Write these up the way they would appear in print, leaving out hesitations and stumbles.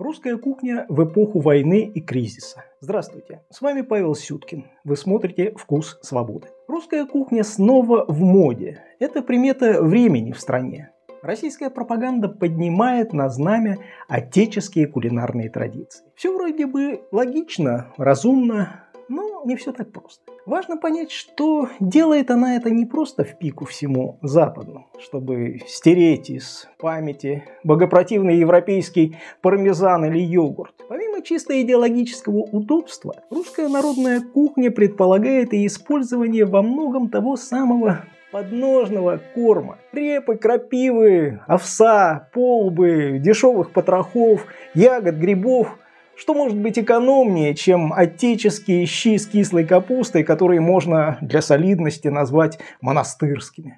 Русская кухня в эпоху войны и кризиса. Здравствуйте, с вами Павел Сюткин. Вы смотрите «Вкус свободы». Русская кухня снова в моде. Это примета времени в стране. Российская пропаганда поднимает на знамя отеческие кулинарные традиции. Все вроде бы логично, разумно, но не все так просто. Важно понять, что делает она это не просто в пику всему западному, чтобы стереть из памяти богопротивный европейский пармезан или йогурт. Помимо чисто идеологического удобства, русская народная кухня предполагает и использование во многом того самого подножного корма. Репы, крапивы, овса, полбы, дешевых потрохов, ягод, грибов. Что может быть экономнее, чем отеческие щи с кислой капустой, которые можно для солидности назвать монастырскими?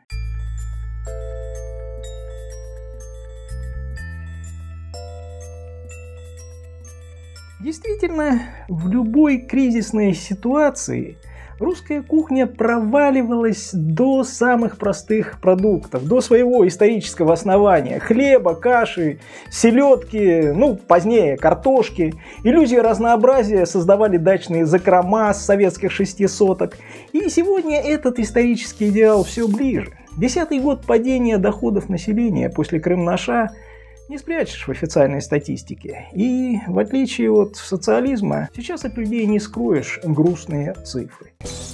Действительно, в любой кризисной ситуации русская кухня проваливалась до самых простых продуктов, до своего исторического основания. Хлеба, каши, селедки, позднее картошки. Иллюзии разнообразия создавали дачные закрома с советских шестисоток. И сегодня этот исторический идеал все ближе. 10-й год падения доходов населения после Крым-Наша не спрячешь в официальной статистике. И в отличие от социализма, сейчас от людей не скроешь грустные цифры.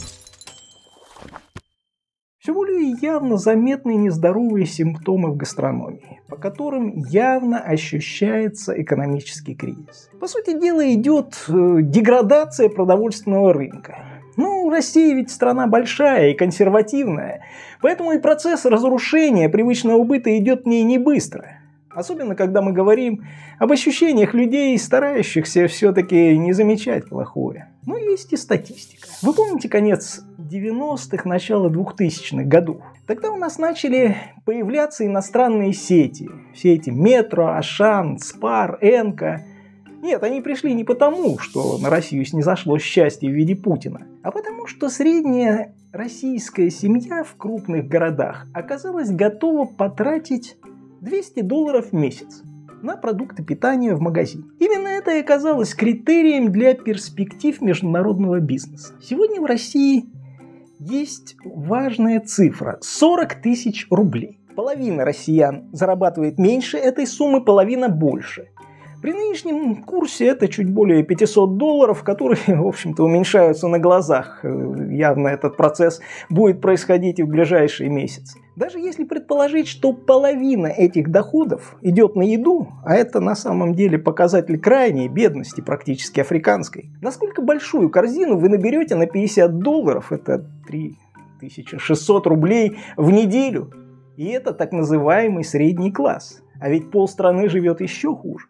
Все более явно заметны нездоровые симптомы в гастрономии, по которым явно ощущается экономический кризис. По сути дела, идет деградация продовольственного рынка. Россия ведь страна большая и консервативная, поэтому и процесс разрушения привычного быта идет в ней не быстро. Особенно, когда мы говорим об ощущениях людей, старающихся все-таки не замечать плохое. Но есть и статистика. Вы помните конец 90-х, начало 2000-х годов? Тогда у нас начали появляться иностранные сети. Все эти Метро, Ашан, Спар, Энка. Нет, они пришли не потому, что на Россию снизошло счастье в виде Путина, а потому, что средняя российская семья в крупных городах оказалась готова потратить $200 в месяц на продукты питания в магазине. Именно это и оказалось критерием для перспектив международного бизнеса. Сегодня в России есть важная цифра – 40 тысяч рублей. Половина россиян зарабатывает меньше этой суммы, половина больше. При нынешнем курсе это чуть более $500, которые, в общем-то, уменьшаются на глазах. Явно этот процесс будет происходить и в ближайшие месяцы. Даже если предположить, что половина этих доходов идет на еду, а это на самом деле показатель крайней бедности, практически африканской, насколько большую корзину вы наберете на $50, это 3600 рублей в неделю. И это так называемый средний класс. А ведь полстраны живет еще хуже.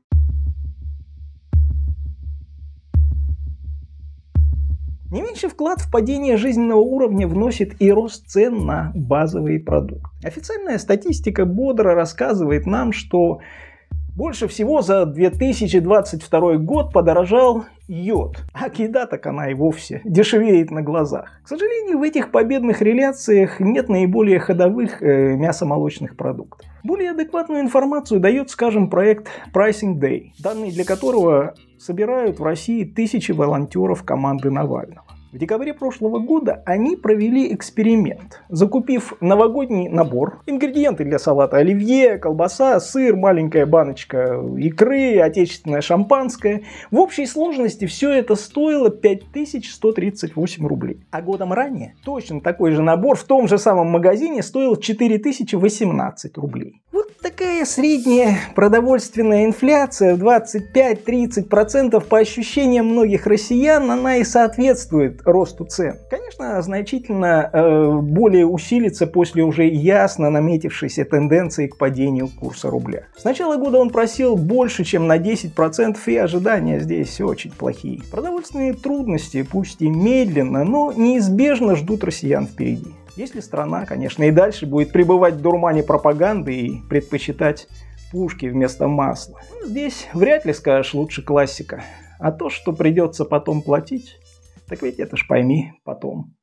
Не меньший вклад в падение жизненного уровня вносит и рост цен на базовые продукты. Официальная статистика бодро рассказывает нам, что больше всего за 2022 год подорожал йод. А еда так она и вовсе дешевеет на глазах. К сожалению, в этих победных реляциях нет наиболее ходовых мясомолочных продуктов. Более адекватную информацию дает, скажем, проект Pricing Day, данные для которого собирают в России тысячи волонтеров команды Навального. В декабре прошлого года они провели эксперимент, закупив новогодний набор, ингредиенты для салата оливье, колбаса, сыр, маленькая баночка икры, отечественное шампанское. В общей сложности все это стоило 5138 рублей. А годом ранее точно такой же набор в том же самом магазине стоил 4018 рублей. Вот такая средняя продовольственная инфляция в 25-30% по ощущениям многих россиян, она и соответствует росту цен. Конечно, значительно более усилится после уже ясно наметившейся тенденции к падению курса рубля. С начала года он просел больше, чем на 10%, и ожидания здесь очень плохие. Продовольственные трудности, пусть и медленно, но неизбежно ждут россиян впереди. Если страна, конечно, и дальше будет пребывать в дурмане пропаганды и предпочитать пушки вместо масла. Здесь вряд ли скажешь лучше классика. А то, что придется потом платить, так ведь это ж пойми потом.